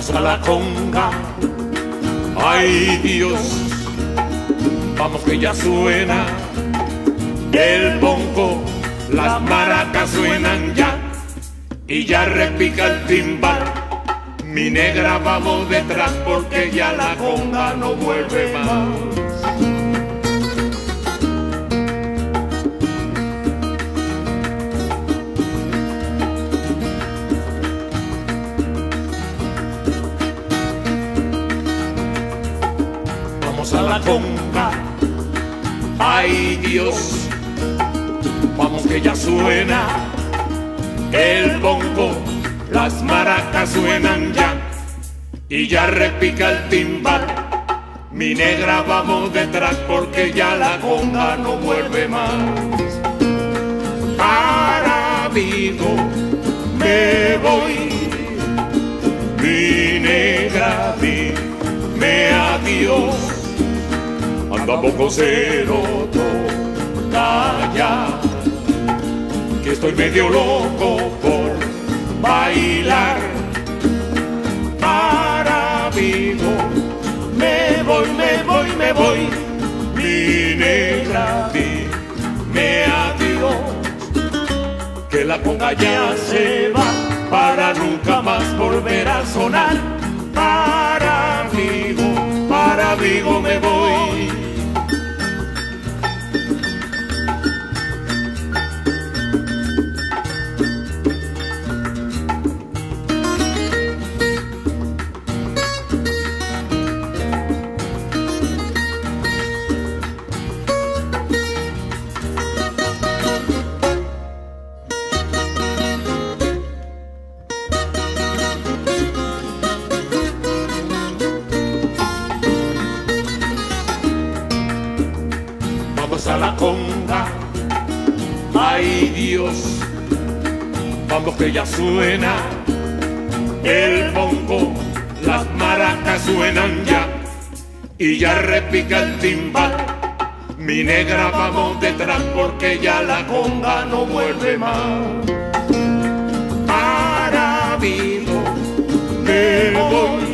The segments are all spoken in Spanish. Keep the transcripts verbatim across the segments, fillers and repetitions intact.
Vamos a la conga, ay Dios, vamos que ya suena el bongo, las maracas suenan ya y ya repica el timbal. Mi negra vamos detrás porque ya la conga no vuelve más. Vamos a la conga, ay Dios, vamos que ya suena el bongo, las maracas suenan ya y ya repica el timbal. Mi negra vamos detrás porque ya la conga no vuelve más. Para Vigo me voy, mi negra dime adiós. Andamos con cero, calla, que estoy medio loco por bailar. Para Vigo me voy, me voy, me voy, mi negra dime adiós, que la conga ya se va para nunca más volver a sonar. Para Vigo, para Vigo me voy. A la conga, ay Dios, vamos que ya suena el bongo, las maracas suenan ya y ya repica el timbal. Mi negra vamos detrás porque ya la conga no vuelve más. Para Vigo me voy,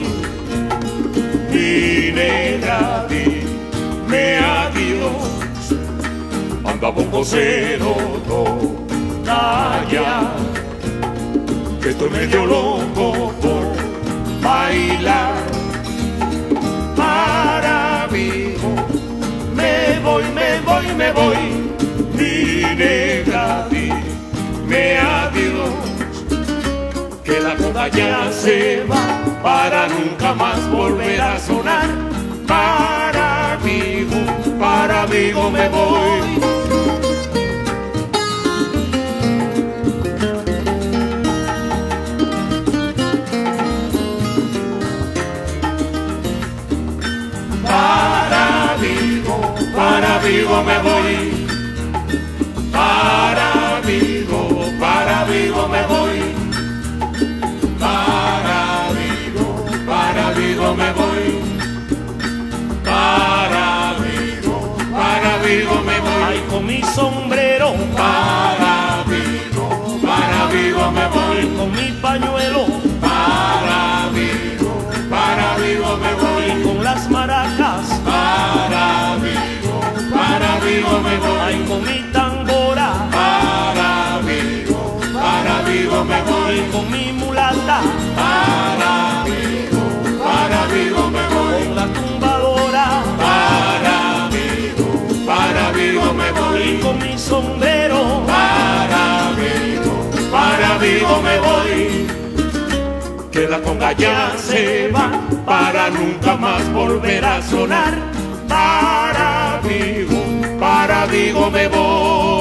mi negra dime adiós. Andamos con cero, calla, que estoy medio loco por bailar. Para Vigo me voy, me voy, me voy, mi negra dime adiós, que la conga ya se va para nunca más volver a sonar. Para Vigo, para Vigo me voy. Para Vigo, para Vigo me voy. Para Vigo, para Vigo me voy. Para Vigo, para Vigo me voy. Para Vigo, para Vigo me voy. Ay, con mi sombrero. Para Vigo, para Vigo me voy. Con mi pañuelo. Para Vigo, para Vigo me voy. Con las maracas. Para Vigo, para Vigo me voy. Ay, con mi tambora. Para Vigo, para Vigo me voy. Con mi mulata. Para Vigo, para Vigo me voy. Con la tumbadora. Para Vigo, para Vigo me voy. Con mi sombrero. Para Vigo, para Vigo me voy. Que la conga ya se va para nunca más volver a sonar. Para Vigo, para Vigo me voy.